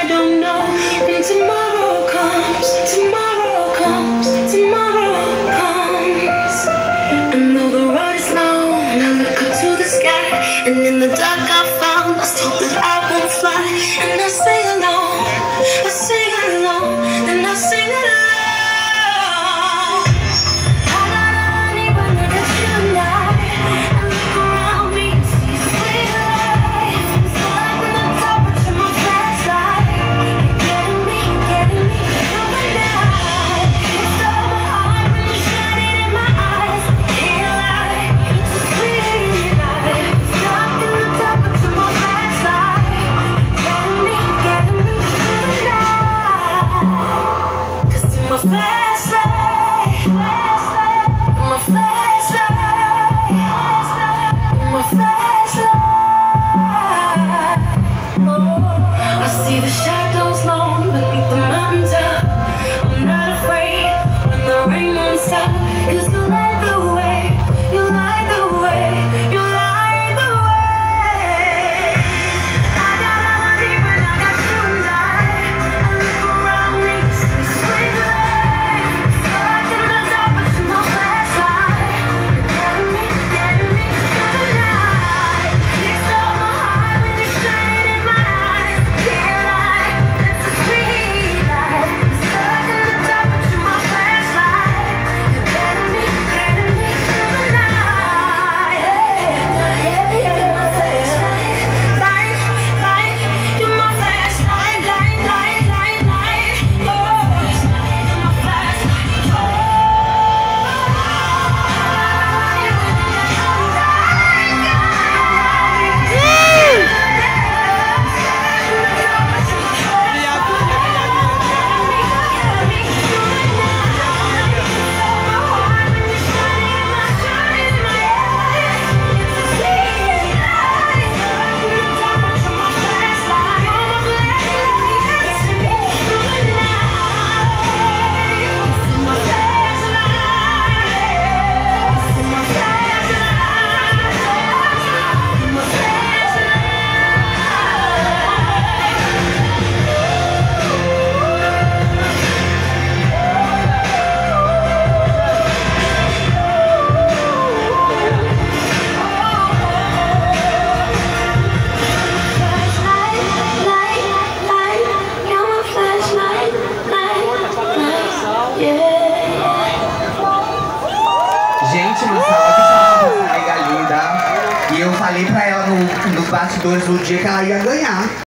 don't know when tomorrow comes, tomorrow comes, tomorrow comes. And though the road is long, I look up to the sky, and in the dark I found lost hope that I won't fly. And I sing along, I sing along, and I sing along. I see the shadows long beneath the mountain top. I'm not afraid when the rain won't stop, 'cause you light the way, you light the way, you light the way. I got all my deep and I got you and I look around me, see sweet light. Stuck in the dark but you're my flashlight. You're getting me through the night. You stole my heart when you shine in my eyes. Gente, uma salva de palmas pra amiga linda. E eu falei pra ela nos bastidores no dia que ela ia ganhar.